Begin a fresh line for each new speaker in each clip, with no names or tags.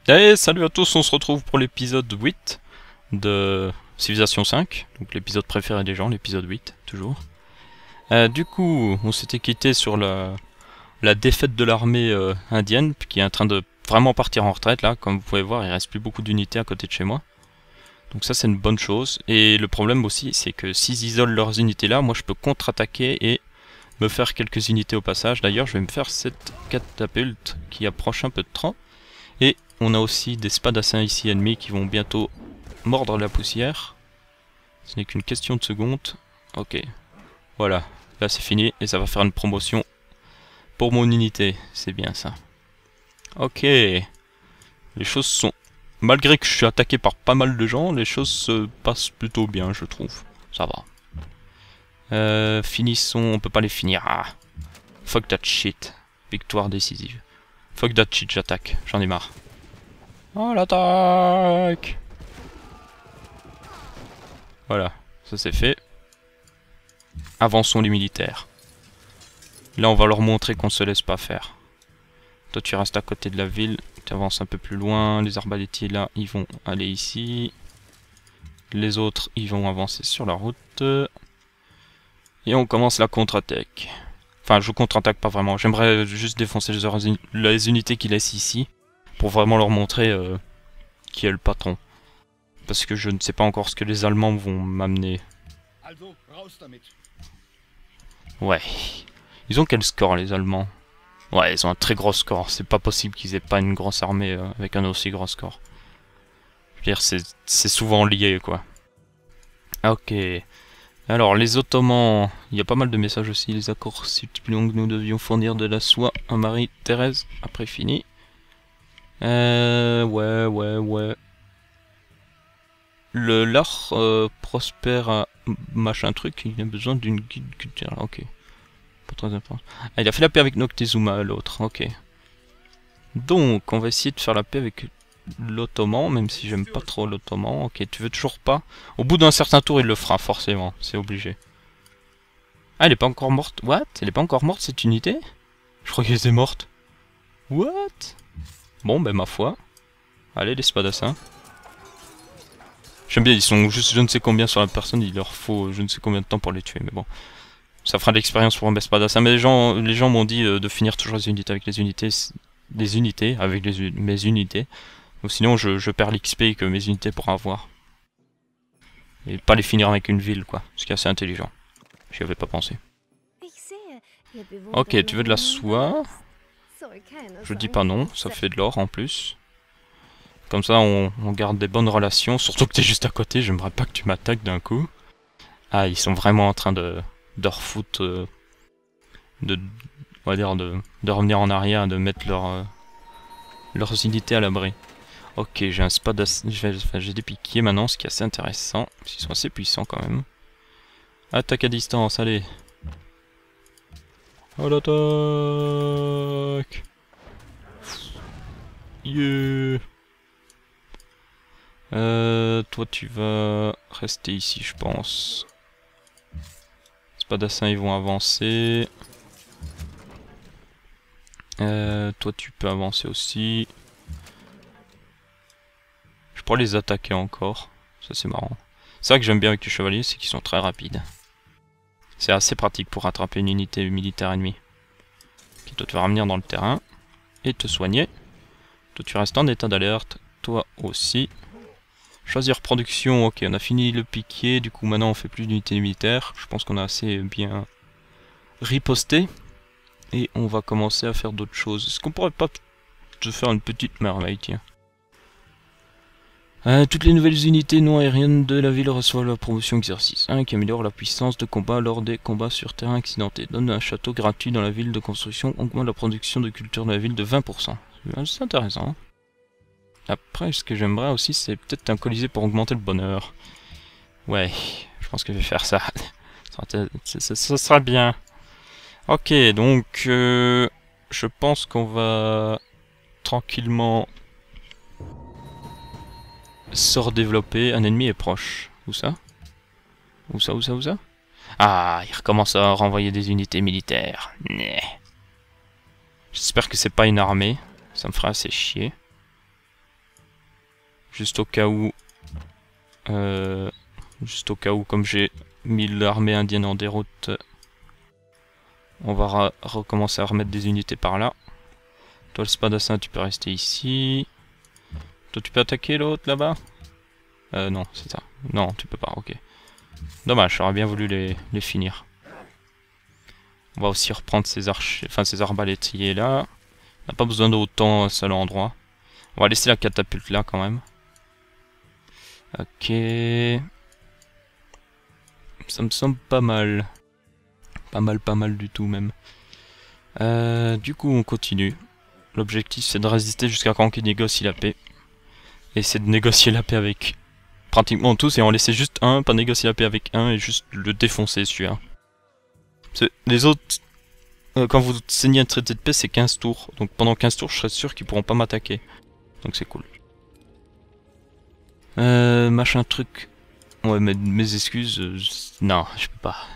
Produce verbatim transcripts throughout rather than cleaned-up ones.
Et salut à tous, on se retrouve pour l'épisode huit de Civilization cinq, donc l'épisode préféré des gens, l'épisode huit, toujours. Euh, du coup, on s'était quitté sur la, la défaite de l'armée euh, indienne, qui est en train de vraiment partir en retraite là, comme vous pouvez voir, il reste plus beaucoup d'unités à côté de chez moi. Donc ça c'est une bonne chose, et le problème aussi c'est que s'ils isolent leurs unités là, moi je peux contre-attaquer et me faire quelques unités au passage. D'ailleurs je vais me faire cette catapulte qui approche un peu de trop. Et on a aussi des spadassins ici ennemis qui vont bientôt mordre la poussière. Ce n'est qu'une question de secondes. Ok. Voilà. Là c'est fini et ça va faire une promotion pour mon unité. C'est bien ça. Ok. Les choses sont... Malgré que je suis attaqué par pas mal de gens, les choses se passent plutôt bien, je trouve. Ça va. Euh, finissons... On peut pas les finir. Ah. Fuck that shit. Victoire décisive. Fuck that shit, j'attaque. J'en ai marre. Oh l'attaque! Voilà, ça c'est fait. Avançons les militaires. Là on va leur montrer qu'on se laisse pas faire. Toi tu restes à côté de la ville, tu avances un peu plus loin. Les arbalétiers là, ils vont aller ici. Les autres, ils vont avancer sur la route. Et on commence la contre-attaque. Enfin, je contre-attaque pas vraiment. J'aimerais juste défoncer les, les unités qu'ils laissent ici. Pour vraiment leur montrer euh, qui est le patron. Parce que je ne sais pas encore ce que les Allemands vont m'amener. Ouais. Ils ont quel score les Allemands? Ouais, ils ont un très gros score. C'est pas possible qu'ils aient pas une grosse armée euh, avec un aussi gros score. Je veux dire, c'est souvent lié quoi. Ok. Alors, les Ottomans, il y a pas mal de messages aussi. Les accords stipulons que nous devions fournir de la soie à Marie-Thérèse. Après, fini. Euh, ouais, ouais, ouais. Le l'art euh, prospère à machin truc, il a besoin d'une guide culturelle. Ok. Pas très important. Ah, il a fait la paix avec Noctezuma, l'autre. Ok. Donc, on va essayer de faire la paix avec l'Ottoman, même si j'aime pas trop l'Ottoman. Ok, tu veux toujours pas? Au bout d'un certain tour, il le fera, forcément. C'est obligé. Ah, elle est pas encore morte. What? Elle est pas encore morte, cette unité? Je crois qu'elle était morte. What? Bon, ben, ma foi. Allez, les spadassins. J'aime bien, ils sont juste je ne sais combien sur la personne, il leur faut je ne sais combien de temps pour les tuer, mais bon. Ça fera de l'expérience pour un espadassin. Mais les gens les gens m'ont dit euh, de finir toujours les unités avec les unités. Les unités, avec les, mes unités. Ou sinon je, je perds l'X P que mes unités pourront avoir. Et pas les finir avec une ville, quoi. Ce qui est assez intelligent. J'y avais pas pensé. Ok, tu veux de la soie? Je dis pas non, ça fait de l'or en plus. Comme ça, on, on garde des bonnes relations. Surtout que t'es juste à côté, j'aimerais pas que tu m'attaques d'un coup. Ah, ils sont vraiment en train de, de refoutre... Euh, de, on va dire de, de revenir en arrière, de mettre leur, euh, leurs unités à l'abri. Ok, j'ai un spadassin... J'ai des piquiers maintenant, ce qui est assez intéressant. Ils sont assez puissants quand même. Attaque à distance, allez. Oh l'attaque! Yeah! Euh, toi tu vas rester ici je pense. Spadassins ils vont avancer. Euh, toi tu peux avancer aussi. Je pourrais les attaquer encore. Ça c'est marrant. C'est ça que j'aime bien avec les chevaliers, c'est qu'ils sont très rapides. C'est assez pratique pour rattraper une unité militaire ennemie. Qui doit te faire revenir dans le terrain. Et te soigner. Toi tu restes en état d'alerte. Toi aussi. Choisir production, ok, on a fini le piquier, du coup maintenant on fait plus d'unités militaires. Je pense qu'on a assez bien riposté. Et on va commencer à faire d'autres choses. Est-ce qu'on pourrait pas te faire une petite merveille, tiens. Euh, toutes les nouvelles unités non aériennes de la ville reçoivent la promotion exercice un qui améliore la puissance de combat lors des combats sur terrain accidenté. Donne un château gratuit dans la ville de construction, augmente la production de culture de la ville de vingt pour cent. C'est intéressant. Après, ce que j'aimerais aussi, c'est peut-être un colisée pour augmenter le bonheur. Ouais, je pense que je vais faire ça. Ça sera bien. Ok, donc... Euh, je pense qu'on va... tranquillement... se redévelopper. Un ennemi est proche. Où ça? Où ça, où ça, où ça? Ah, il recommence à renvoyer des unités militaires. J'espère que c'est pas une armée. Ça me fera assez chier. Juste au cas où... Euh, juste au cas où, comme j'ai mis l'armée indienne en déroute, on va recommencer à remettre des unités par là. Toi le spadassin, tu peux rester ici. Toi tu peux attaquer l'autre là-bas? Euh non, c'est ça. Non, tu peux pas, ok. Dommage, j'aurais bien voulu les, les finir. On va aussi reprendre ces archers, enfin ces arbalétriers là. On n'a pas besoin d'autant à un seul endroit. On va laisser la catapulte là quand même. Ok. Ça me semble pas mal. Pas mal, pas mal du tout même. Euh, du coup, on continue. L'objectif, c'est de résister jusqu'à quand il négocie la paix. Et c'est de négocier la paix avec pratiquement tous et en laisser juste un, pas négocier la paix avec un et juste le défoncer celui-là. Les autres, euh, quand vous signez un traité de paix, c'est quinze tours. Donc pendant quinze tours, je serai sûr qu'ils pourront pas m'attaquer. Donc c'est cool. Euh, machin truc. Ouais, mais mes excuses, euh, non, je peux pas.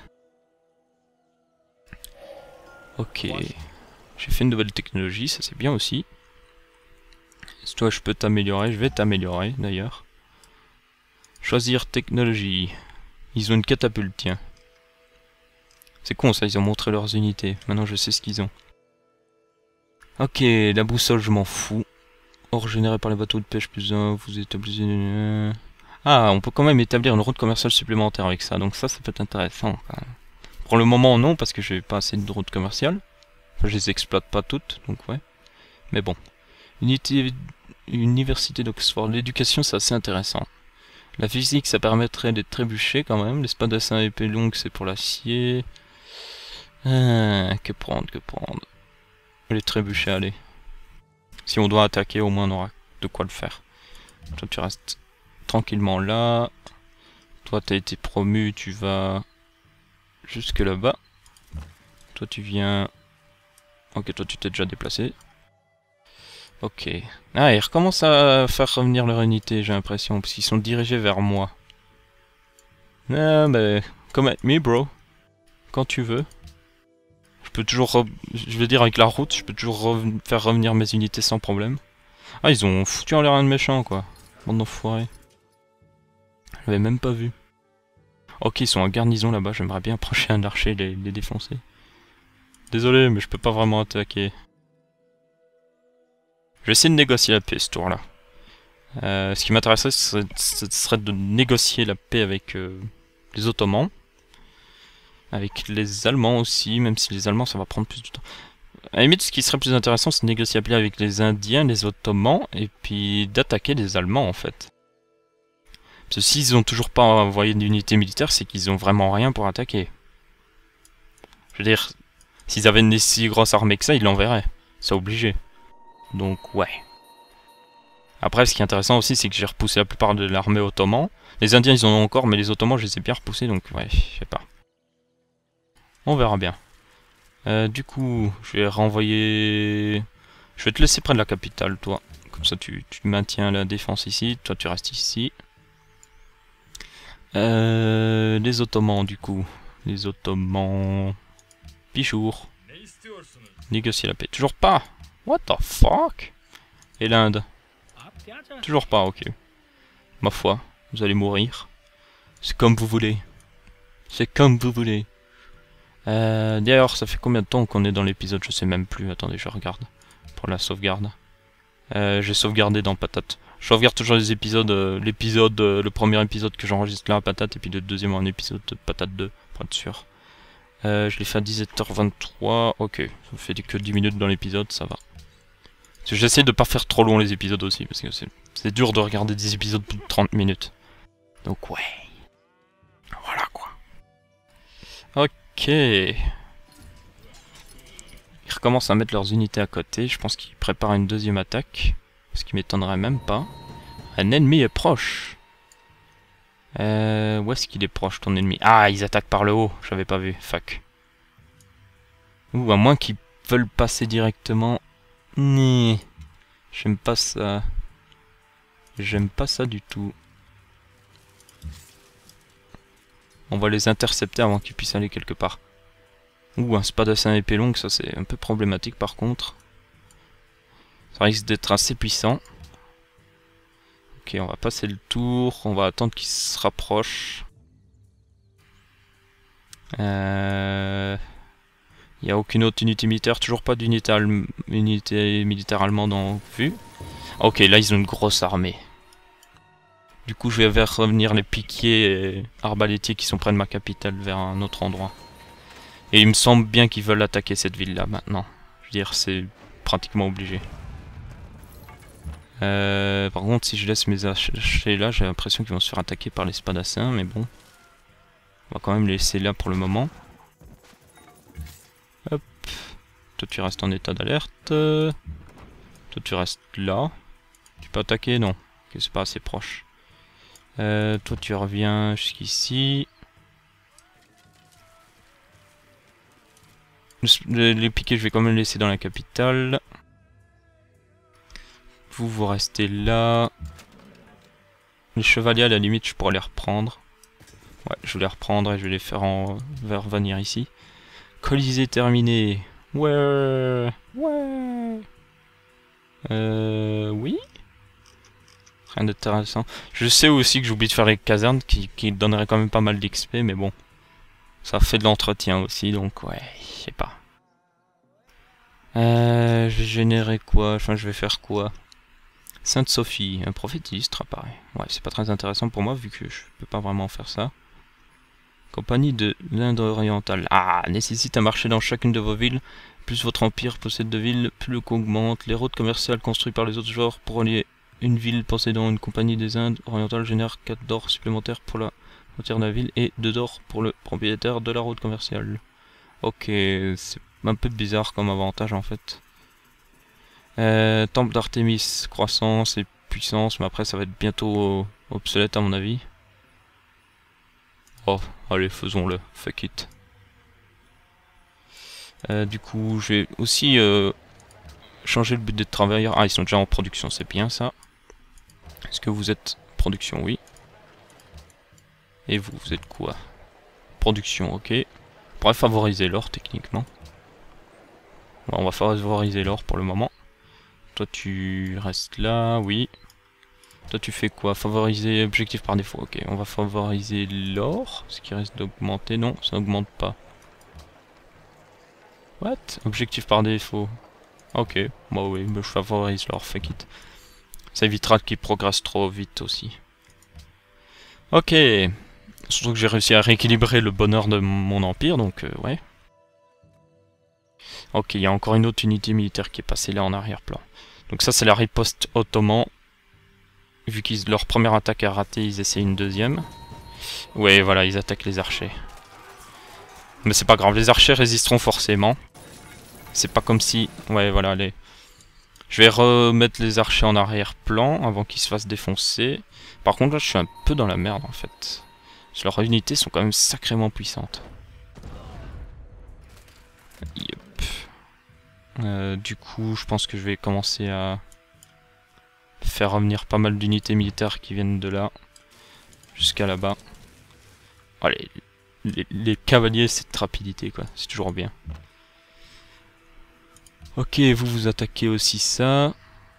Ok. J'ai fait une nouvelle technologie, ça c'est bien aussi. Si toi je peux t'améliorer, je vais t'améliorer d'ailleurs. Choisir technologie. Ils ont une catapulte, tiens. C'est con ça, ils ont montré leurs unités. Maintenant je sais ce qu'ils ont. Ok, la boussole je m'en fous. Or généré par les bateaux de pêche plus un, vous établissez... Ah, on peut quand même établir une route commerciale supplémentaire avec ça, donc ça, ça peut être intéressant. Pour le moment, non, parce que j'ai pas assez de routes commerciales. Enfin, je les exploite pas toutes, donc ouais. Mais bon. Unité... Université d'Oxford. L'éducation, c'est assez intéressant. La physique, ça permettrait d'être trébuché quand même. Les spadassins et épées longues, c'est pour l'acier. Ah, que prendre, que prendre. Les trébuchés, allez. Si on doit attaquer, au moins on aura de quoi le faire. Toi, tu restes tranquillement là. Toi, t'as été promu, tu vas jusque là-bas. Toi, tu viens... Ok, toi, tu t'es déjà déplacé. Ok. Ah, ils recommencent à faire revenir leur unité, j'ai l'impression, parce qu'ils sont dirigés vers moi. Ah, mais... Come at me, bro. Quand tu veux. Je peux toujours... Re... Je veux dire, avec la route, je peux toujours re... faire revenir mes unités sans problème. Ah, ils ont foutu en l'air un de méchant, quoi. Bande d'enfoirés. Je l'avais même pas vu. Ok, ils sont en garnison là-bas, j'aimerais bien approcher un archer et les, les défoncer. Désolé, mais je peux pas vraiment attaquer. Je vais essayer de négocier la paix ce tour-là. Euh, ce qui m'intéresserait, ce serait, ce serait de négocier la paix avec euh, les Ottomans. Avec les Allemands aussi, même si les Allemands ça va prendre plus de temps. À la limite, ce qui serait plus intéressant, c'est de négocier la paix avec les Indiens, les Ottomans, et puis d'attaquer les Allemands en fait. Parce que s'ils ont toujours pas envoyé d'unité militaire, c'est qu'ils ont vraiment rien pour attaquer. Je veux dire, s'ils avaient une si grosse armée que ça, ils l'enverraient. C'est obligé. Donc ouais. Après, ce qui est intéressant aussi, c'est que j'ai repoussé la plupart de l'armée ottomane. Les Indiens, ils en ont encore, mais les Ottomans, je les ai bien repoussés, donc ouais, je sais pas. On verra bien. Euh, du coup, je vais renvoyer... Je vais te laisser près de la capitale, toi. Comme ça, tu, tu maintiens la défense ici. Toi, tu restes ici. Euh, les Ottomans, du coup. Les Ottomans... Pichour. Négocier la paix. Toujours pas. What the fuck? Et l'Inde? Toujours pas, ok. Ma foi, vous allez mourir. C'est comme vous voulez. C'est comme vous voulez. Euh, D'ailleurs, ça fait combien de temps qu'on est dans l'épisode? Je sais même plus. Attendez, je regarde. Pour la sauvegarde. Euh, J'ai sauvegardé dans Patate. Je sauvegarde toujours les épisodes. Euh, L'épisode, euh, le premier épisode que j'enregistre là à Patate. Et puis le deuxième en épisode de Patate deux. Pour être sûr. Euh, je l'ai fait à dix-sept heures vingt-trois. Ok, ça fait que dix minutes dans l'épisode, ça va. J'essaie de pas faire trop long les épisodes aussi. Parce que c'est dur de regarder des épisodes plus de trente minutes. Donc ouais. Voilà quoi. Ok. Ils recommencent à mettre leurs unités à côté. Je pense qu'ils préparent une deuxième attaque. Ce qui m'étonnerait même pas. Un ennemi est proche. Euh, où est-ce qu'il est proche ton ennemi? Ah, ils attaquent par le haut. J'avais pas vu. Fuck. Ou à moins qu'ils veulent passer directement. Nee. J'aime pas ça. J'aime pas ça du tout. On va les intercepter avant qu'ils puissent aller quelque part. Ouh, un spadassin épée longue, ça c'est un peu problématique par contre. Ça risque d'être assez puissant. Ok, Ok, on va passer le tour, on va attendre qu'il se rapproche. Euh... Il n'y a aucune autre unité militaire, toujours pas d'unité alm... unité militaire allemande en vue. Ok, là ils ont une grosse armée. Du coup, je vais vers revenir les piquiers et arbalétiers qui sont près de ma capitale vers un autre endroit. Et il me semble bien qu'ils veulent attaquer cette ville-là maintenant. Je veux dire, c'est pratiquement obligé. Euh, par contre, si je laisse mes archers là, j'ai l'impression qu'ils vont se faire attaquer par les spadassins, mais bon. On va quand même les laisser là pour le moment. Hop. Toi, tu restes en état d'alerte. Toi, tu restes là. Tu peux attaquer? Non. Ok, c'est pas assez proche. Euh, toi, tu reviens jusqu'ici. Les, les piquets, je vais quand même les laisser dans la capitale. Vous, vous restez là. Les chevaliers, à la limite, je pourrais les reprendre. Ouais, je vais les reprendre et je vais les faire en... vers venir ici. Colisée terminée. Ouais. Ouais. Euh... Oui. Rien d'intéressant. Je sais aussi que j'oublie de faire les casernes qui, qui donneraient quand même pas mal d'X P, mais bon. Ça fait de l'entretien aussi, donc ouais, je sais pas. Euh... Je vais générer quoi? Enfin, je vais faire quoi? Sainte-Sophie, un prophétiste apparaît. Ouais, c'est pas très intéressant pour moi vu que je peux pas vraiment faire ça. Compagnie de l'Inde orientale. Ah, nécessite un marché dans chacune de vos villes. Plus votre empire possède de villes, plus le coût augmente. Les routes commerciales construites par les autres genres pour relier une ville possédant une compagnie des Indes orientales génèrent quatre d'or supplémentaires pour la frontière de la ville et deux d'or pour le propriétaire de la route commerciale. Ok, c'est un peu bizarre comme avantage en fait. Euh, temple d'Artémis, croissance et puissance, mais après ça va être bientôt obsolète à mon avis. Oh, allez, faisons-le, fuck it. Euh, du coup, je vais aussi euh, changer le but des travailleurs. Ah, ils sont déjà en production, c'est bien ça. Est-ce que vous êtes production? Oui. Et vous, vous êtes quoi? Production, ok. On pourrait favoriser l'or techniquement. Bon, on va favoriser l'or pour le moment. Toi tu restes là, oui. Toi tu fais quoi? Favoriser objectif par défaut, ok. On va favoriser l'or, ce qui risque d'augmenter. Non, ça n'augmente pas. What? Objectif par défaut. Ok, bah oui, bah je favorise l'or, fuck it. Ça évitera qu'il progresse trop vite aussi. Ok. Surtout que j'ai réussi à rééquilibrer le bonheur de mon empire, donc euh, ouais. Ok, il y a encore une autre unité militaire qui est passée là en arrière-plan. Donc ça c'est la riposte ottoman. Vu que leur première attaque a raté, ils essaient une deuxième. Ouais, voilà, ils attaquent les archers. Mais c'est pas grave, les archers résisteront forcément. C'est pas comme si... Ouais, voilà, les... Je vais remettre les archers en arrière-plan avant qu'ils se fassent défoncer. Par contre, là, je suis un peu dans la merde, en fait. Parce que leurs unités sont quand même sacrément puissantes. Yep. Euh, du coup, je pense que je vais commencer à... faire revenir pas mal d'unités militaires qui viennent de là jusqu'à là-bas. Allez, les, les cavaliers, c'est de rapidité, quoi. C'est toujours bien. Ok, vous vous attaquez aussi ça.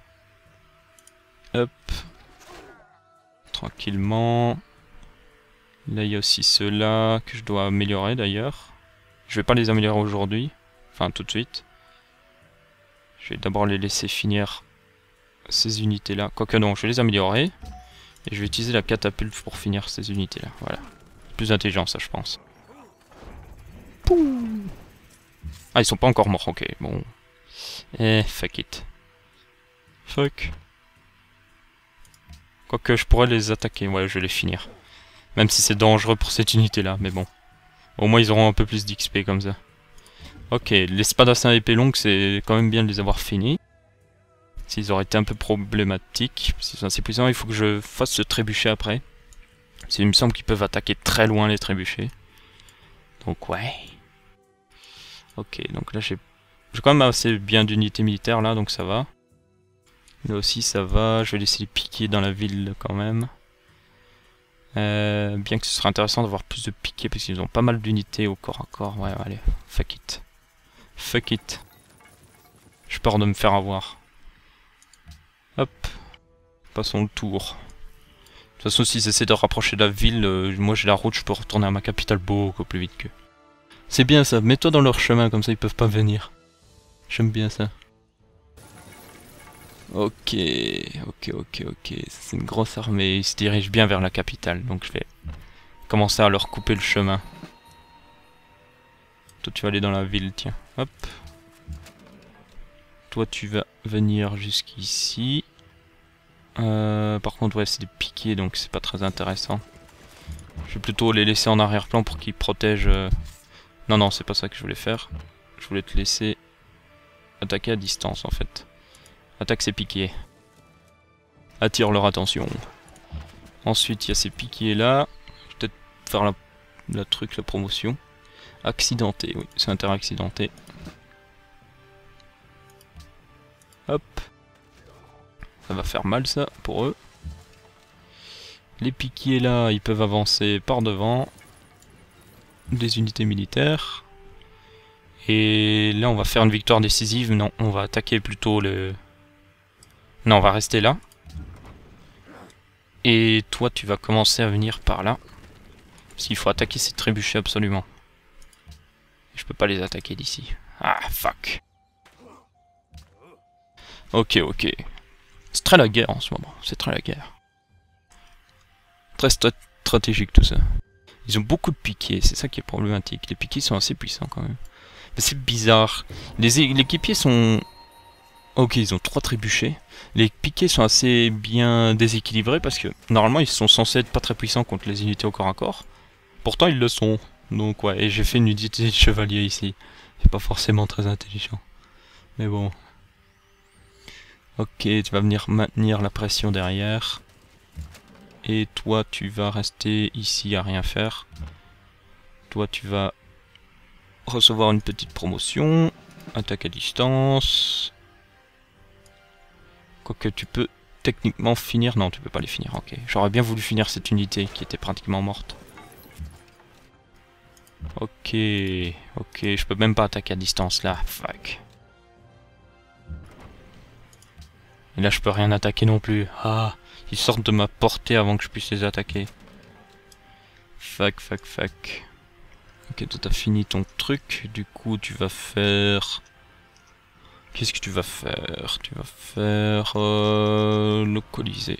Hop. Tranquillement. Là, il y a aussi ceux-là que je dois améliorer d'ailleurs. Je vais pas les améliorer aujourd'hui. Enfin, tout de suite. Je vais d'abord les laisser finir ces unités-là. Quoique non, je vais les améliorer. Et je vais utiliser la catapulte pour finir ces unités-là. Voilà. Plus intelligent, ça, je pense. Pouh. Ah, ils sont pas encore morts. Ok, bon. Eh, fuck it. Fuck. Quoique, je pourrais les attaquer. Ouais, je vais les finir. Même si c'est dangereux pour cette unité-là, mais bon. Au moins, ils auront un peu plus d'X P comme ça. Ok, les spadassins à épée longue, c'est quand même bien de les avoir finis. S'ils auraient été un peu problématiques, s'ils sont assez puissants, il faut que je fasse ce trébuchet après. Parce qu'il me semble qu'ils peuvent attaquer très loin les trébuchets. Donc ouais. Ok, donc là j'ai quand même assez bien d'unités militaires là, donc ça va. Là aussi ça va, je vais laisser les piquets dans la ville quand même. Euh, bien que ce serait intéressant d'avoir plus de piquets parce qu'ils ont pas mal d'unités au corps à corps. Ouais, allez, fuck it. Fuck it. J'ai peur de me faire avoir. Hop. Passons le tour. toute façon, s'ils essaient de rapprocher de la ville, euh, moi j'ai la route, je peux retourner à ma capitale beaucoup plus vite que. C'est bien ça, mets-toi dans leur chemin, comme ça ils peuvent pas venir. J'aime bien ça. Ok, ok, ok, ok. C'est une grosse armée, ils se dirigent bien vers la capitale, donc je vais commencer à leur couper le chemin. Toi tu vas aller dans la ville, tiens. Hop. Toi tu vas venir jusqu'ici. Euh, par contre ouais c'est des piquets donc c'est pas très intéressant. Je vais plutôt les laisser en arrière-plan pour qu'ils protègent... Euh... Non non c'est pas ça que je voulais faire. Je voulais te laisser attaquer à distance en fait. Attaque ces piquets. Attire leur attention. Ensuite il y a ces piquets là. Je vais peut-être faire la, la truc, la promotion. Accidenté, oui c'est un terrain accidenté. Hop. Ça va faire mal ça pour eux. Les piquiers là, ils peuvent avancer par devant. Des unités militaires. Et là on va faire une victoire décisive. Non, on va attaquer plutôt le... Non, on va rester là. Et toi tu vas commencer à venir par là. Parce qu'il faut attaquer ces trébuchets absolument. Je peux pas les attaquer d'ici. Ah fuck. Ok, ok. C'est très la guerre en ce moment, c'est très la guerre. Très st stratégique tout ça. Ils ont beaucoup de piquets, c'est ça qui est problématique. Les piquets sont assez puissants quand même. Mais c'est bizarre. Les équipiers sont... Ok, ils ont trois trébuchets. Les piquets sont assez bien déséquilibrés parce que normalement ils sont censés être pas très puissants contre les unités au corps à corps. Pourtant ils le sont. Donc ouais, et j'ai fait une unité de chevalier ici. C'est pas forcément très intelligent. Mais bon... Ok, tu vas venir maintenir la pression derrière. Et toi, tu vas rester ici à rien faire. Toi, tu vas recevoir une petite promotion. Attaque à distance. Quoique tu peux techniquement finir... Non, tu peux pas les finir, ok. J'aurais bien voulu finir cette unité qui était pratiquement morte. Ok, ok, je peux même pas attaquer à distance là, fuck. Et là je peux rien attaquer non plus. Ah, ils sortent de ma portée avant que je puisse les attaquer. Fuck, fuck, fuck. Ok, toi t'as fini ton truc. Du coup tu vas faire... Qu'est-ce que tu vas faire? Tu vas faire... Euh, le Colisée.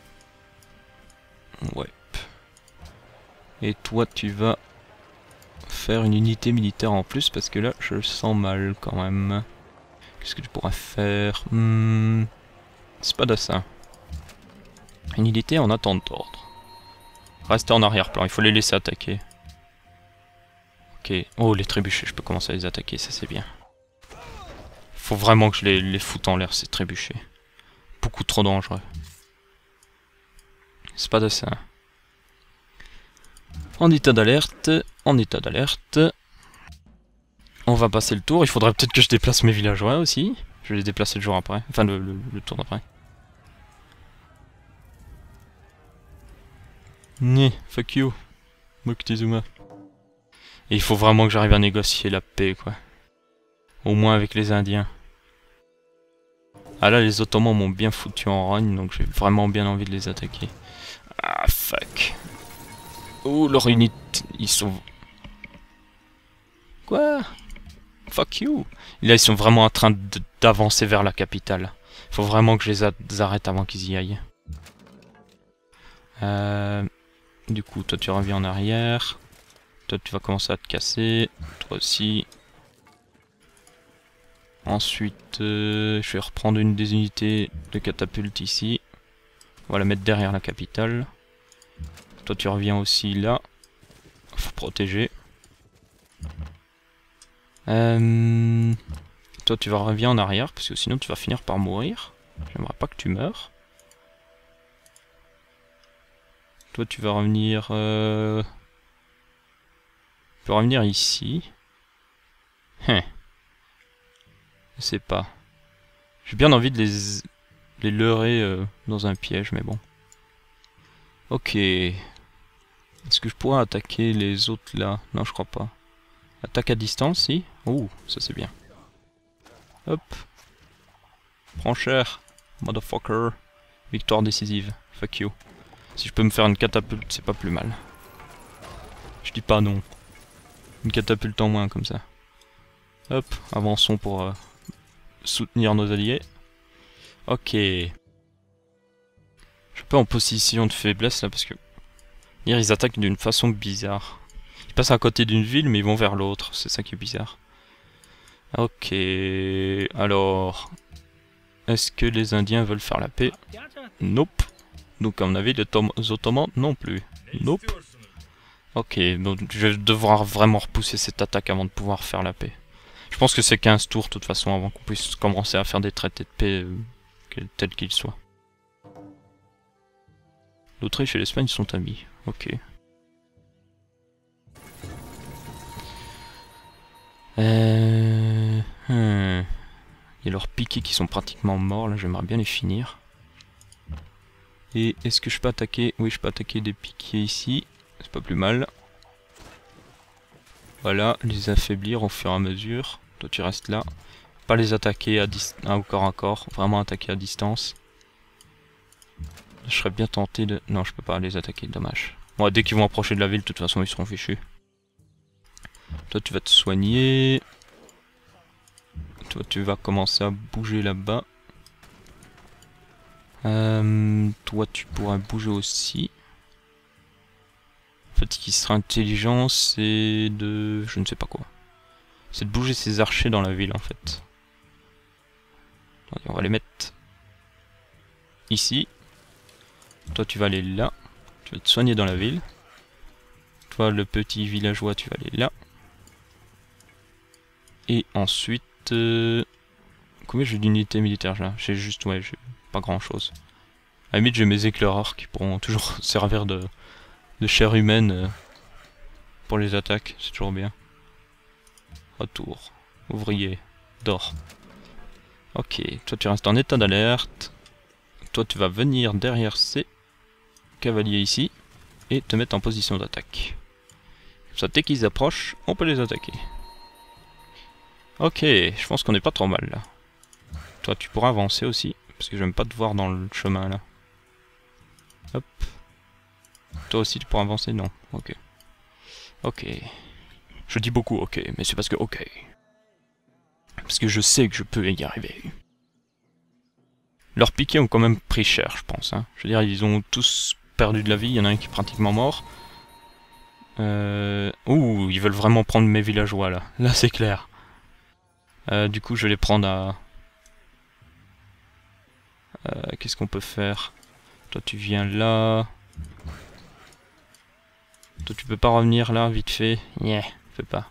Ouais. Et toi tu vas faire une unité militaire en plus parce que là je le sens mal quand même. Qu'est-ce que tu pourras faire? hmm... C'est pas d'assain. Une unité en attente d'ordre. Restez en arrière-plan, il faut les laisser attaquer. Ok. Oh, les trébuchets, je peux commencer à les attaquer, ça c'est bien. Faut vraiment que je les, les foute en l'air, ces trébuchets. Beaucoup trop dangereux. C'est pas d'assain. En état d'alerte, en état d'alerte. On va passer le tour, il faudrait peut-être que je déplace mes villageois aussi. Je vais les déplacer le jour après, enfin le, le, le tour d'après. Né, fuck you, Moctezuma. Et il faut vraiment que j'arrive à négocier la paix, quoi. Au moins avec les Indiens. Ah là, les Ottomans m'ont bien foutu en rogne, donc j'ai vraiment bien envie de les attaquer. Ah, fuck. Oh, leur unité, ils sont... Quoi? Fuck you. Là, ils sont vraiment en train d'avancer vers la capitale. Faut vraiment que je les arrête avant qu'ils y aillent. Euh... Du coup, toi tu reviens en arrière. Toi tu vas commencer à te casser. Toi aussi. Ensuite, euh, je vais reprendre une des unités de catapulte ici. On va la mettre derrière la capitale. Toi tu reviens aussi là. Faut protéger. Euh, toi tu vas revenir en arrière parce que sinon tu vas finir par mourir. J'aimerais pas que tu meurs. Toi tu vas revenir... Euh... Tu peux revenir ici. Hein. Je sais pas. J'ai bien envie de les, les leurrer euh, dans un piège, mais bon. Ok. Est-ce que je pourrais attaquer les autres là? Non, je crois pas. Attaque à distance, si? Ouh, ça c'est bien. Hop. Prends cher, motherfucker. Victoire décisive. Fuck you. Si je peux me faire une catapulte, c'est pas plus mal. Je dis pas non. Une catapulte en moins comme ça. Hop, avançons pour euh, soutenir nos alliés. Ok. Je suis un peu en position de faiblesse là parce que... Hier ils attaquent d'une façon bizarre. Ils passent à côté d'une ville mais ils vont vers l'autre. C'est ça qui est bizarre. Ok. Alors... Est-ce que les Indiens veulent faire la paix? Nope. Donc à mon avis les, les Ottomans non plus. Nope. Ok, donc je vais devoir vraiment repousser cette attaque avant de pouvoir faire la paix. Je pense que c'est quinze tours de toute façon avant qu'on puisse commencer à faire des traités de paix euh, tels qu'ils soient. L'Autriche et l'Espagne sont amis. Ok. Euh... Hmm. Il y a leurs piquets qui sont pratiquement morts, là j'aimerais bien les finir. Et est-ce que je peux attaquer? Oui, je peux attaquer des piquets ici. C'est pas plus mal. Voilà, les affaiblir au fur et à mesure. Toi tu restes là. Pas les attaquer à dis à corps à corps, vraiment attaquer à distance. Je serais bien tenté de... Non, je peux pas les attaquer, dommage. Bon, dès qu'ils vont approcher de la ville, de toute façon ils seront fichus. Toi tu vas te soigner. Toi tu vas commencer à bouger là-bas. Euh, toi tu pourras bouger aussi. En fait, ce qui sera intelligent, c'est de... je ne sais pas quoi. C'est de bouger ces archers dans la ville, en fait. Attendez, on va les mettre ici. Toi, tu vas aller là. Tu vas te soigner dans la ville. Toi, le petit villageois, tu vas aller là. Et ensuite... Euh... Combien j'ai d'unités militaires là? J'ai juste... ouais, j'ai pas grand-chose. À la limite, j'ai mes éclaireurs qui pourront toujours servir de... de chair humaine euh, pour les attaques, c'est toujours bien. Retour. Ouvrier. Dors. Ok, toi tu restes en état d'alerte. Toi tu vas venir derrière ces cavaliers ici et te mettre en position d'attaque. Comme ça, dès qu'ils approchent, on peut les attaquer. Ok, je pense qu'on est pas trop mal là. Toi tu pourras avancer aussi, parce que j'aime pas te voir dans le chemin là. Hop. Toi aussi tu pourras avancer? Non. Ok. Ok. Je dis beaucoup ok, mais c'est parce que ok. Parce que je sais que je peux y arriver. Leurs piquets ont quand même pris cher, je pense. Hein. Je veux dire, ils ont tous perdu de la vie. Il y en a un qui est pratiquement mort. Euh... Ouh, ils veulent vraiment prendre mes villageois, là. Là, c'est clair. Euh, du coup, je vais les prendre à... Euh, Qu'est-ce qu'on peut faire? Toi, tu viens là. Toi, tu peux pas revenir là, vite fait? Yeah, fais pas.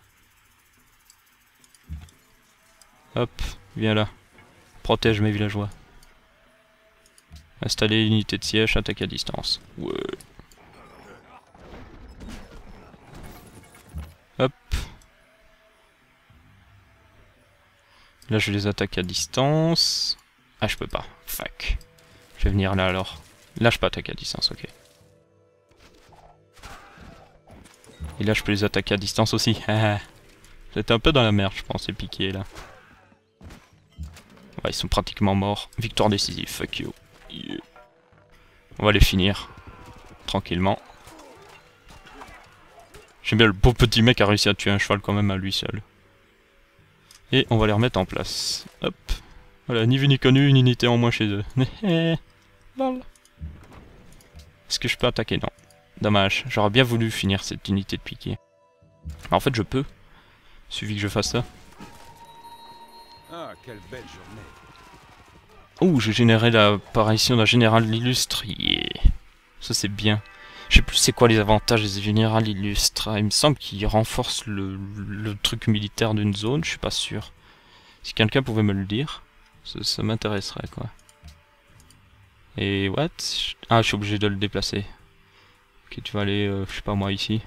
Hop, viens là. Protège mes villageois. Installer l'unité de siège, attaque à distance. Ouais. Hop. Là, je les attaque à distance. Ah, je peux pas. Fuck. Je vais venir là alors. Là, je peux attaquer à distance, ok. Et là, je peux les attaquer à distance aussi. J'étais un peu dans la merde, je pense, ces piquets là. Ouais, ils sont pratiquement morts. Victoire décisive, fuck you. Yeah. On va les finir. Tranquillement. J'aime bien le beau petit mec a réussi à tuer un cheval quand même à lui seul. Et on va les remettre en place. Hop. Voilà, ni vu ni connu, une unité en moins chez eux. Est-ce que je peux attaquer? Non. Dommage, j'aurais bien voulu finir cette unité de piquet. En fait, je peux. Suffit que je fasse ça.
Ah, quelle belle journée.
Ouh, j'ai généré l'apparition d'un général illustre. Yeah. Ça, c'est bien. Je sais plus c'est quoi les avantages des générales illustres. Il me semble qu'ils renforcent le, le truc militaire d'une zone, je suis pas sûr. Si quelqu'un pouvait me le dire, ça, ça m'intéresserait, quoi. Et what? Ah, je suis obligé de le déplacer. Ok, tu vas aller, euh, je sais pas moi, ici.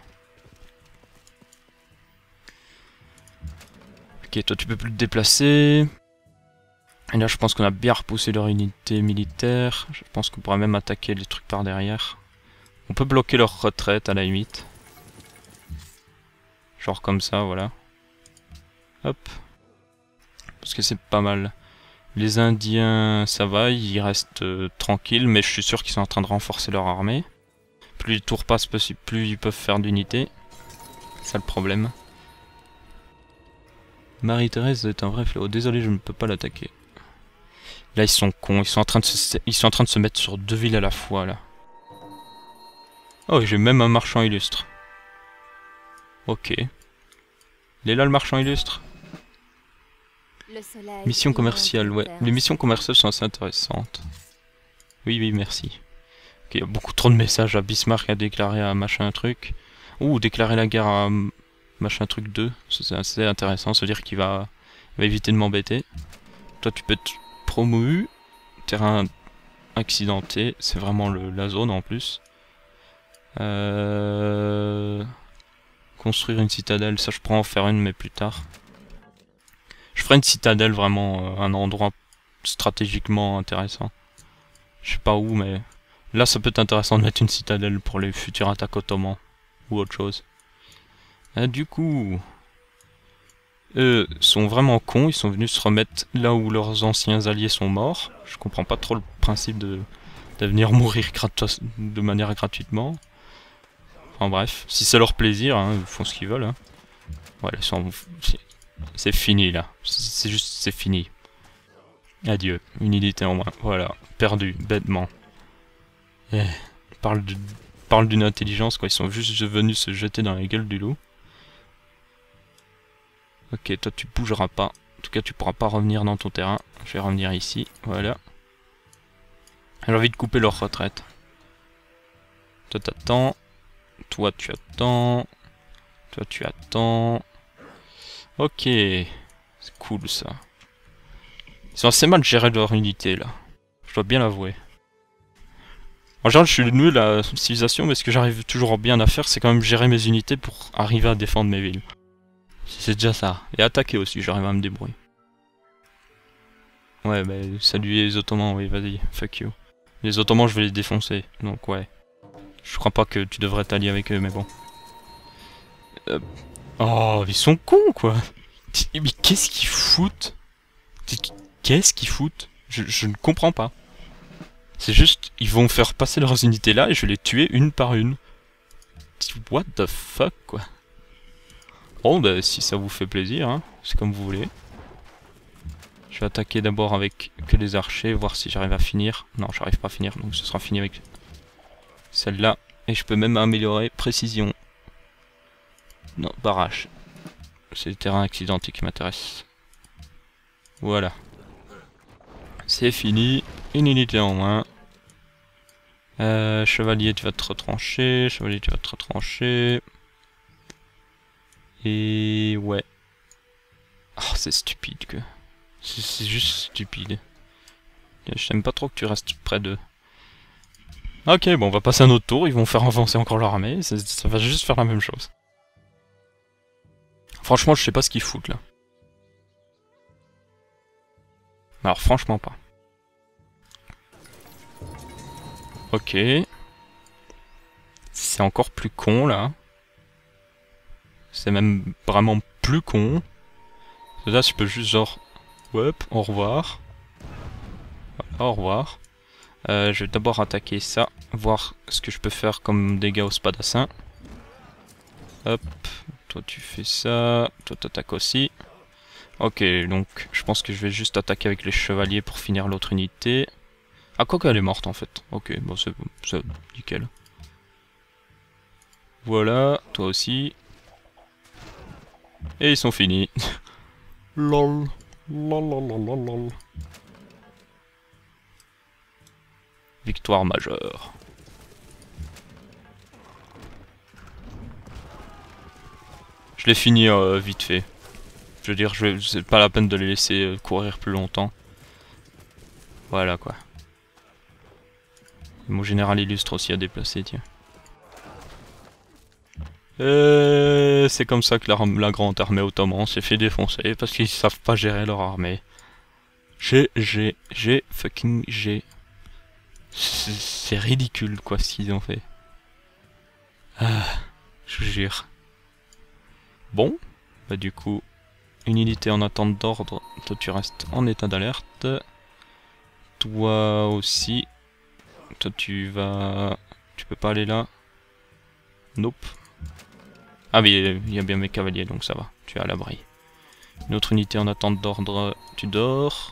Ok, toi tu peux plus te déplacer. Et là je pense qu'on a bien repoussé leur unité militaire. Je pense qu'on pourrait même attaquer les trucs par derrière. On peut bloquer leur retraite à la limite. Genre comme ça, voilà. Hop. Parce que c'est pas mal. Les Indiens, ça va, ils restent euh, tranquilles, mais je suis sûr qu'ils sont en train de renforcer leur armée. plus les tours passent, plus ils peuvent faire d'unités. C'est ça le problème. Marie-Thérèse est un vrai fléau. Désolé, je ne peux pas l'attaquer. Là, ils sont cons. Ils sont en train de se, ils sont en train de se mettre sur deux villes à la fois, là. Oh, j'ai même un marchand illustre. Ok. Il est là, le marchand illustre. Mission commerciale, ouais. Les missions commerciales sont assez intéressantes. Oui, oui, merci. Ok, il y a beaucoup trop de messages à Bismarck à déclarer à machin truc. Ouh, déclarer la guerre à machin truc deux. C'est assez intéressant, ça veut dire qu'il va, il va éviter de m'embêter. Toi, tu peux être promu. Terrain accidenté, c'est vraiment le, la zone en plus. Euh... Construire une citadelle, ça je pourrais en faire une mais plus tard. Je ferai une citadelle vraiment, euh, un endroit stratégiquement intéressant. Je sais pas où mais là ça peut être intéressant de mettre une citadelle pour les futures attaques ottomans ou autre chose. Euh, du coup, eux sont vraiment cons, ils sont venus se remettre là où leurs anciens alliés sont morts. Je comprends pas trop le principe de, de venir mourir de manière gratuitement. Enfin bref, si c'est leur plaisir, hein, ils font ce qu'ils veulent. Hein. Voilà, c'est fini là. C'est juste, c'est fini. Adieu, une unité en moins. Voilà, perdu, bêtement. Eh, parle de, parle d'une intelligence quoi, ils sont juste venus se jeter dans la gueule du loup. Ok, toi tu bougeras pas. En tout cas, tu pourras pas revenir dans ton terrain. Je vais revenir ici, voilà. J'ai envie de couper leur retraite. Toi t'attends. Toi tu attends. Toi tu attends. Ok. C'est cool ça. Ils ont assez mal géré leur unité là. Je dois bien l'avouer. En général je suis nul à la civilisation mais ce que j'arrive toujours bien à faire c'est quand même gérer mes unités pour arriver à défendre mes villes. C'est déjà ça. Et attaquer aussi, j'arrive à me débrouiller. Ouais bah salut les Ottomans, oui vas-y, fuck you. Les Ottomans je vais les défoncer, donc ouais. Je crois pas que tu devrais t'allier avec eux mais bon. Euh... Oh ils sont cons quoi. Mais qu'est-ce qu'ils foutent? Qu'est-ce qu'ils foutent? je, je ne comprends pas. C'est juste, ils vont faire passer leurs unités là et je vais les tuer une par une. What the fuck quoi. Bon bah si ça vous fait plaisir, hein, c'est comme vous voulez. Je vais attaquer d'abord avec que les archers, voir si j'arrive à finir. Non, j'arrive pas à finir, donc ce sera fini avec celle-là. Et je peux même améliorer précision. Non, barrage. C'est le terrain accidenté qui m'intéresse. Voilà. C'est fini. Une unité en moins. Euh, chevalier, tu vas te retrancher. Chevalier, tu vas te retrancher. Et ouais. Oh, c'est stupide que. C'est juste stupide. J'aime pas trop que tu restes près d'eux. Ok, bon, on va passer un autre tour. Ils vont faire avancer encore leur armée. Ça, ça va juste faire la même chose. Franchement, je sais pas ce qu'ils foutent là. Alors, franchement pas. Ok. C'est encore plus con là. C'est même vraiment plus con. Là, je peux juste genre... Hop, au revoir. Voilà, au revoir. Euh, je vais d'abord attaquer ça. Voir ce que je peux faire comme dégâts au spadassin. Hop. Toi, tu fais ça. Toi, t'attaques aussi. Ok, donc je pense que je vais juste attaquer avec les chevaliers pour finir l'autre unité. Ah, quoi qu'elle est morte en fait. Ok, bon, c'est nickel. Voilà, toi aussi. Et ils sont finis. Lol. Lol, lol, lol, lol, lol. Victoire majeure. Je l'ai fini euh, vite fait. Je veux dire, c'est pas la peine de les laisser euh, courir plus longtemps. Voilà quoi. Mon général illustre aussi à déplacer, tiens. C'est comme ça que la, la grande armée ottomane s'est fait défoncer parce qu'ils savent pas gérer leur armée. G, G, G, fucking G. C'est ridicule quoi ce qu'ils ont fait. Ah, je vous jure. Bon, bah du coup, une unité en attente d'ordre. Toi tu restes en état d'alerte. Toi aussi. Toi tu vas... Tu peux pas aller là. Nope. Ah mais il y a bien mes cavaliers, donc ça va. Tu es à l'abri. Une autre unité en attente d'ordre. Tu dors.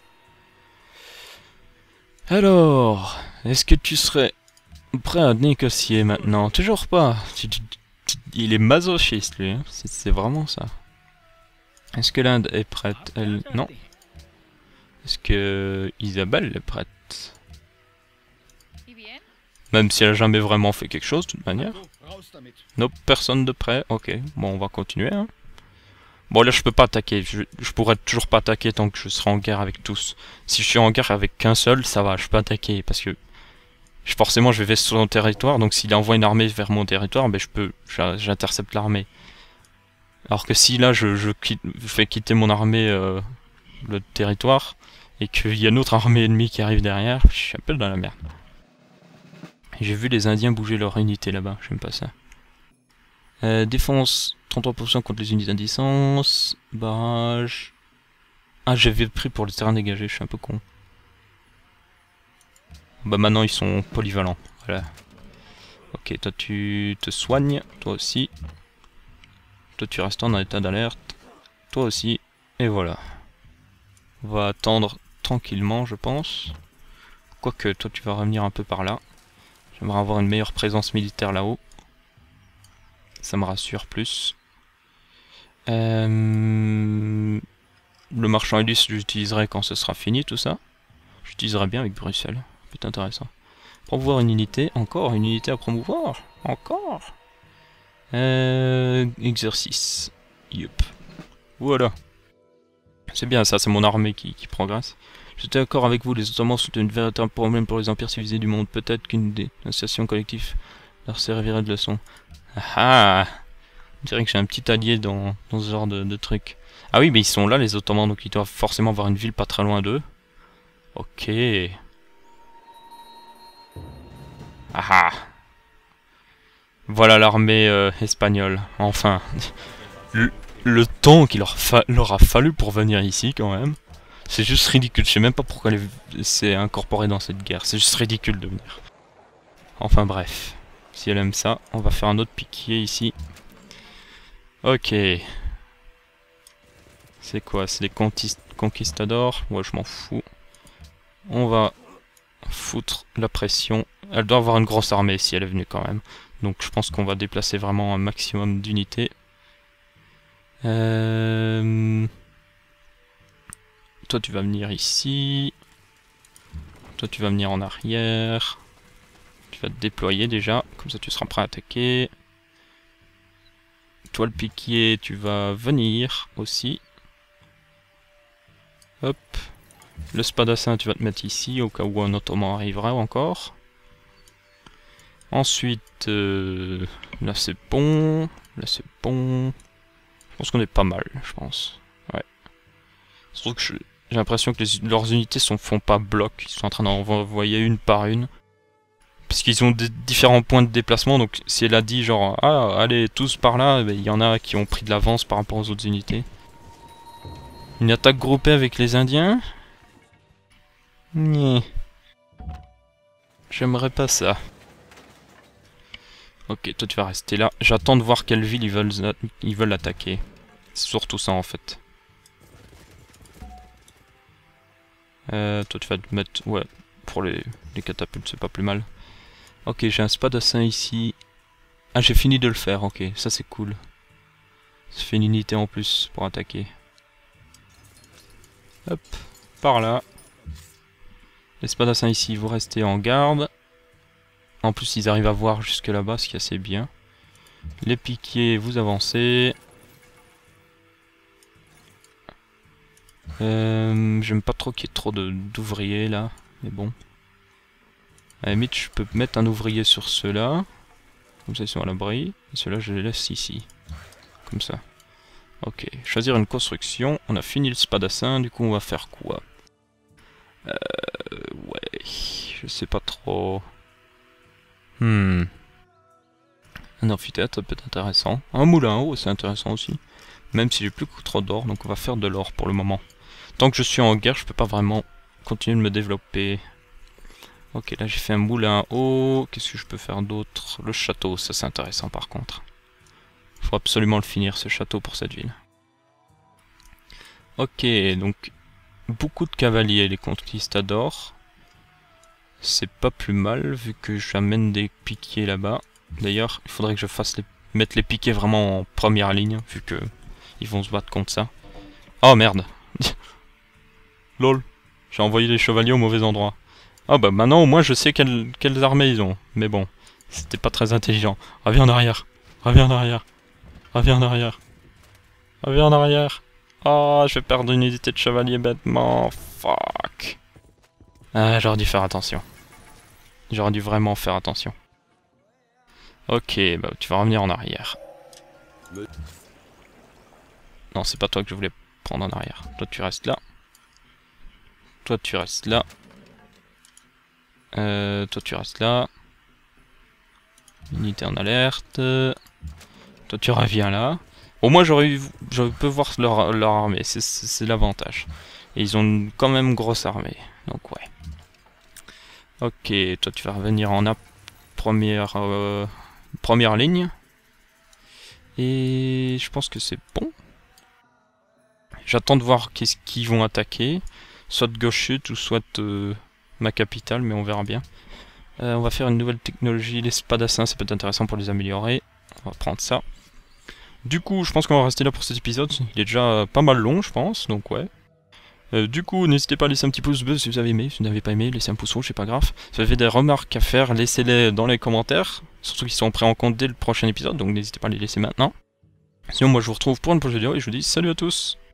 Alors, est-ce que tu serais prêt à négocier maintenant? Toujours pas. Tu, tu, tu, il est masochiste lui. Hein. C'est vraiment ça. Est-ce que l'Inde est prête? Elle... Non. Est-ce que Isabelle est prête? Même si elle a jamais vraiment fait quelque chose, de toute manière. Non, personne de prêt. Ok, bon, on va continuer. Hein. Bon, là, je peux pas attaquer. Je, je pourrais toujours pas attaquer tant que je serai en guerre avec tous. Si je suis en guerre avec qu'un seul, ça va, je peux attaquer. Parce que je, forcément, je vais sur son territoire. Donc, s'il envoie une armée vers mon territoire, ben, je peux, j'intercepte l'armée. Alors que si là, je, je, quitte, je fais quitter mon armée euh, le territoire et qu'il y a une autre armée ennemie qui arrive derrière, je suis un peu dans la merde. J'ai vu les Indiens bouger leur unité là-bas, j'aime pas ça. Euh, défense, trente-trois pour cent contre les unités à distance. Barrage. Ah, j'avais pris pour le terrain dégagé, je suis un peu con. Bah maintenant ils sont polyvalents, voilà. Ok, toi tu te soignes, toi aussi. Toi tu restes en état d'alerte. Toi aussi, et voilà. On va attendre tranquillement, je pense. Quoique, toi tu vas revenir un peu par là. J'aimerais avoir une meilleure présence militaire là-haut. Ça me rassure plus. Euh... Le marchand hélice, j'utiliserai quand ce sera fini tout ça. J'utiliserai bien avec Bruxelles. C'est intéressant. Promouvoir une unité. Encore une unité à promouvoir. Encore. Euh... Exercice. Yup. Voilà. C'est bien ça, c'est mon armée qui, qui progresse. J'étais d'accord avec vous, les Ottomans sont un véritable problème pour les empires civilisés du monde. Peut-être qu'une dénonciation collective leur servirait de leçon. Ah ah. Je dirais que j'ai un petit allié dans, dans ce genre de, de truc. Ah oui, mais ils sont là, les Ottomans, donc ils doivent forcément avoir une ville pas très loin d'eux. Ok. Ah ah. Voilà l'armée euh, espagnole, enfin. Le, le temps qu'il leur, leur a fallu pour venir ici, quand même. C'est juste ridicule, je sais même pas pourquoi c'est incorporé dans cette guerre. C'est juste ridicule de venir. Enfin bref. Si elle aime ça, on va faire un autre piquier ici. Ok. C'est quoi? C'est des conquistadors? Ouais, je m'en fous. On va foutre la pression. Elle doit avoir une grosse armée si elle est venue quand même. Donc je pense qu'on va déplacer vraiment un maximum d'unités. Euh... Toi tu vas venir ici. Toi tu vas venir en arrière. Tu vas te déployer déjà. Comme ça tu seras prêt à attaquer. Toi le piquier tu vas venir aussi. Hop. Le spadassin tu vas te mettre ici au cas où un ottoman arrivera encore. Ensuite euh, là c'est bon. Là c'est bon. Je pense qu'on est pas mal, je pense. Ouais. Surtout que je... j'ai l'impression que les... leurs unités sont... font pas bloc. Ils sont en train d'en envoyer une par une. Parce qu'ils ont des différents points de déplacement. Donc si elle a dit genre, ah, allez tous par là, il y en a qui ont pris de l'avance par rapport aux autres unités. Une attaque groupée avec les Indiens? Nyeh. J'aimerais pas ça. Ok, toi tu vas rester là. J'attends de voir quelle ville ils veulent, ils veulent attaquer. C'est surtout ça en fait. Euh, toi tu vas te mettre... Ouais, pour les, les catapultes c'est pas plus mal. Ok, j'ai un spadassin ici. Ah, j'ai fini de le faire, ok, ça c'est cool. Ça fait une unité en plus pour attaquer. Hop, par là. Les spadassins ici, vous restez en garde. En plus, ils arrivent à voir jusque là-bas, ce qui est assez bien. Les piquiers, vous avancez. Euh, J'aime pas trop qu'il y ait trop d'ouvriers là, mais bon. À la limite, je peux mettre un ouvrier sur ceux-là. Comme ça, ils sont à l'abri. Et ceux-là, je les laisse ici. Comme ça. Ok, choisir une construction. On a fini le spadassin, du coup, on va faire quoi? Euh... Ouais, je sais pas trop... Hmm. Un amphithéâtre peut être intéressant. Un moulin à eau, c'est intéressant aussi. Même si j'ai plus que trop d'or, donc on va faire de l'or pour le moment. Tant que je suis en guerre, je peux pas vraiment continuer de me développer. Ok, là j'ai fait un moulin à eau. Qu'est-ce que je peux faire d'autre? Le château, ça c'est intéressant par contre. Faut absolument le finir ce château pour cette ville. Ok, donc beaucoup de cavaliers, les conquistadors. C'est pas plus mal vu que j'amène des piquiers là-bas. D'ailleurs, il faudrait que je fasse les... mettre les piquets vraiment en première ligne, vu que ils vont se battre contre ça. Oh merde. Lol. J'ai envoyé les chevaliers au mauvais endroit. Ah bah maintenant au moins je sais quelles, quelles armées ils ont. Mais bon, c'était pas très intelligent. Reviens en arrière. Reviens en arrière. Reviens en arrière. Reviens en arrière. Oh, je vais perdre une unité de chevalier bêtement. Fuck. Ah, j'aurais dû faire attention. J'aurais dû vraiment faire attention. Ok, bah tu vas revenir en arrière. Non, c'est pas toi que je voulais prendre en arrière. Toi tu restes là. Toi tu restes là. Euh, toi tu restes là. Unité en alerte. Toi tu reviens là. Au moins j'aurais eu, je peux voir leur, leur armée, c'est l'avantage. Et ils ont une quand même grosse armée. Donc ouais. Ok, toi tu vas revenir en a première, euh, première ligne. Et je pense que c'est bon. J'attends de voir qu'est-ce qu'ils vont attaquer. Soit Gauchut ou soit euh, ma capitale, mais on verra bien. Euh, on va faire une nouvelle technologie, les spadassins, ça peut être intéressant pour les améliorer. On va prendre ça. Du coup, je pense qu'on va rester là pour cet épisode. Il est déjà pas mal long, je pense, donc ouais. Euh, du coup, n'hésitez pas à laisser un petit pouce bleu si vous avez aimé. Si vous n'avez pas aimé, laissez un pouce rouge, c'est pas grave. Si vous avez des remarques à faire, laissez-les dans les commentaires. Surtout qu'ils sont pris en compte dès le prochain épisode, donc n'hésitez pas à les laisser maintenant. Sinon, moi je vous retrouve pour une prochaine vidéo et je vous dis salut à tous!